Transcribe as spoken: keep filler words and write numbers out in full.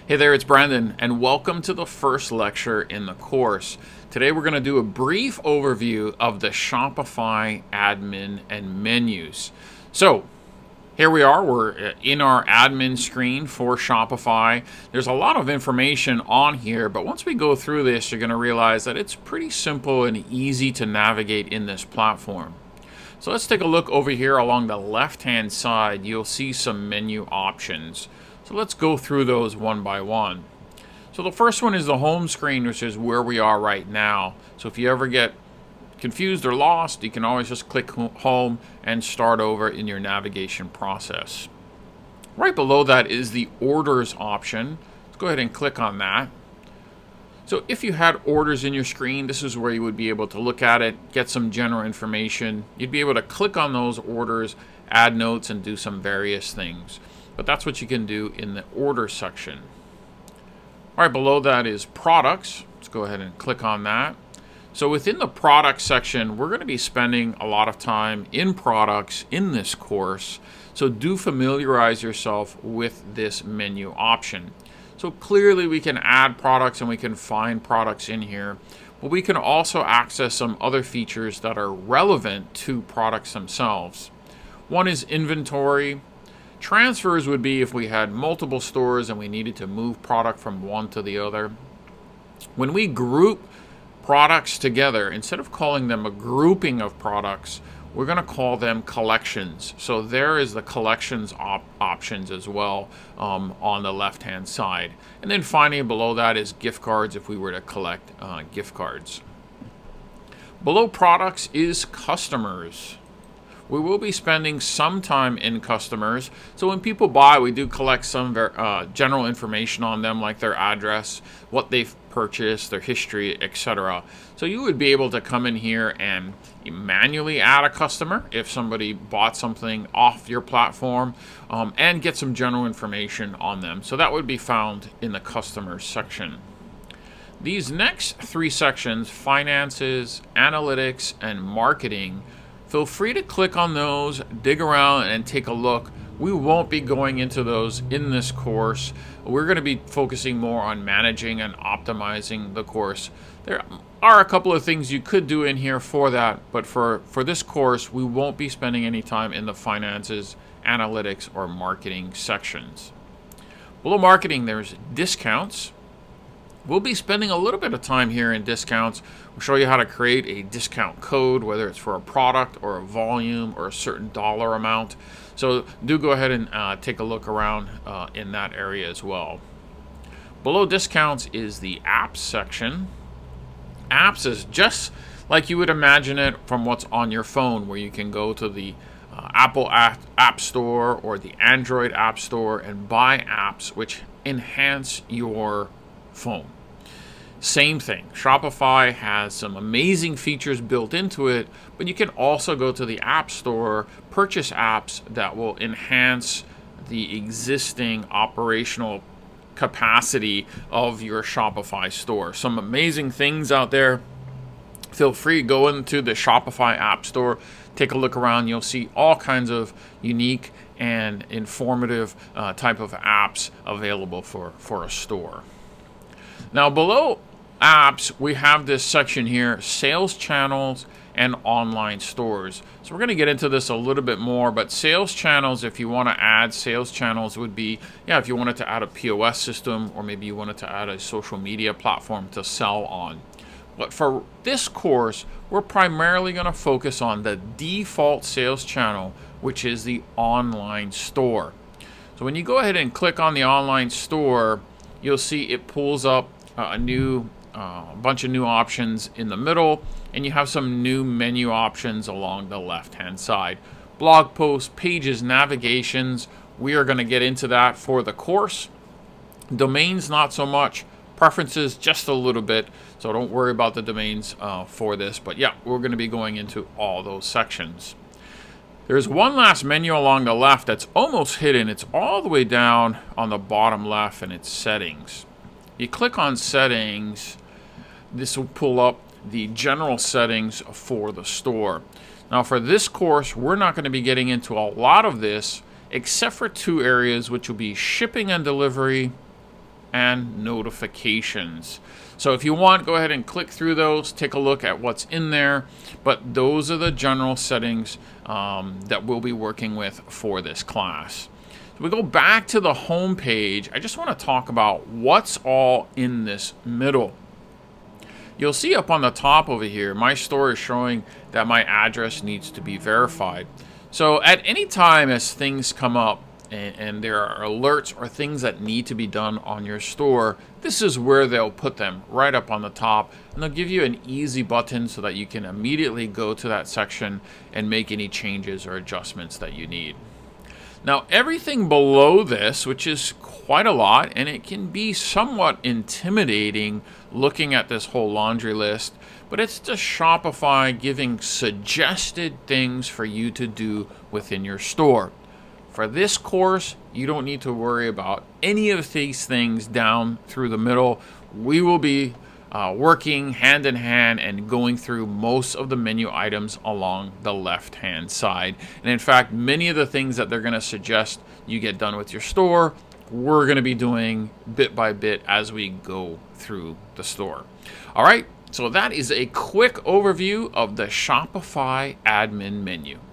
Hey there, it's Brandon, and welcome to the first lecture in the course. Today we're going to do a brief overview of the Shopify admin and menus. So here we are, we're in our admin screen for Shopify. There's a lot of information on here, but once we go through this, you're going to realize that it's pretty simple and easy to navigate in this platform. So let's take a look over here along the left-hand side. You'll see some menu options. So let's go through those one by one. So the first one is the home screen, which is where we are right now. So if you ever get confused or lost, you can always just click home and start over in your navigation process. Right below that is the orders option. Let's go ahead and click on that. So if you had orders in your screen, this is where you would be able to look at it, get some general information. You'd be able to click on those orders, add notes, and do some various things. But that's what you can do in the order section. All right, below that is products. Let's go ahead and click on that. So within the product section, we're going to be spending a lot of time in products in this course. So do familiarize yourself with this menu option. So clearly we can add products and we can find products in here, but we can also access some other features that are relevant to products themselves. One is inventory. Transfers would be if we had multiple stores and we needed to move product from one to the other. When we group products together, instead of calling them a grouping of products, we're going to call them collections. So there is the collections op options as well um, on the left hand side. And then finally below that is gift cards if we were to collect uh, gift cards. Below products is customers. We will be spending some time in customers. So when people buy, we do collect some uh, general information on them, like their address, what they've purchased, their history, et cetera. So you would be able to come in here and manually add a customer if somebody bought something off your platform um, and get some general information on them. So that would be found in the customers section. These next three sections, finances, analytics, and marketing, feel free to click on those, dig around, and take a look. We won't be going into those in this course. We're going to be focusing more on managing and optimizing the course. There are a couple of things you could do in here for that, but for, for this course, we won't be spending any time in the finances, analytics, or marketing sections. Below marketing, there's discounts. We'll be spending a little bit of time here in discounts. We'll show you how to create a discount code, whether it's for a product or a volume or a certain dollar amount. So do go ahead and uh, take a look around uh, in that area as well. Below discounts is the apps section. Apps is just like you would imagine it from what's on your phone, where you can go to the uh, Apple app, app Store or the Android App Store and buy apps which enhance your phone. Same thing. Shopify has some amazing features built into it, but you can also go to the App Store, purchase apps that will enhance the existing operational capacity of your Shopify store. Some amazing things out there. Feel free to go into the Shopify App Store, take a look around. You'll see all kinds of unique and informative uh, type of apps available for, for a store. Now below apps, we have this section here, sales channels and online stores. So we're going to get into this a little bit more, but sales channels, if you want to add sales channels, would be, yeah, if you wanted to add a P O S system, or maybe you wanted to add a social media platform to sell on. But for this course, we're primarily going to focus on the default sales channel, which is the online store. So when you go ahead and click on the online store, you'll see it pulls up a new uh, bunch of new options in the middle, and you have some new menu options along the left hand side. Blog posts, pages, navigations, we are going to get into that for the course. Domains, not so much. Preferences, just a little bit, so don't worry about the domains uh, for this, but yeah, we're going to be going into all those sections. There's one last menu along the left that's almost hidden. It's all the way down on the bottom left, and it's settings. You click on settings, this will pull up the general settings for the store. Now for this course, we're not going to be getting into a lot of this except for two areas, which will be shipping and delivery and notifications. So if you want, go ahead and click through those, take a look at what's in there. But those are the general settings um, that we'll be working with for this class. So we go back to the home page. I just want to talk about what's all in this middle. You'll see up on the top over here, my store is showing that my address needs to be verified. So at any time as things come up and, and there are alerts or things that need to be done on your store, this is where they'll put them, right up on the top. And they'll give you an easy button so that you can immediately go to that section and make any changes or adjustments that you need. Now, everything below this, which is quite a lot, and it can be somewhat intimidating looking at this whole laundry list, but it's just Shopify giving suggested things for you to do within your store. For this course, you don't need to worry about any of these things down through the middle. We will be Uh, working hand in hand and going through most of the menu items along the left hand side. And in fact, many of the things that they're going to suggest you get done with your store, we're going to be doing bit by bit as we go through the store. All right, so that is a quick overview of the Shopify admin menu.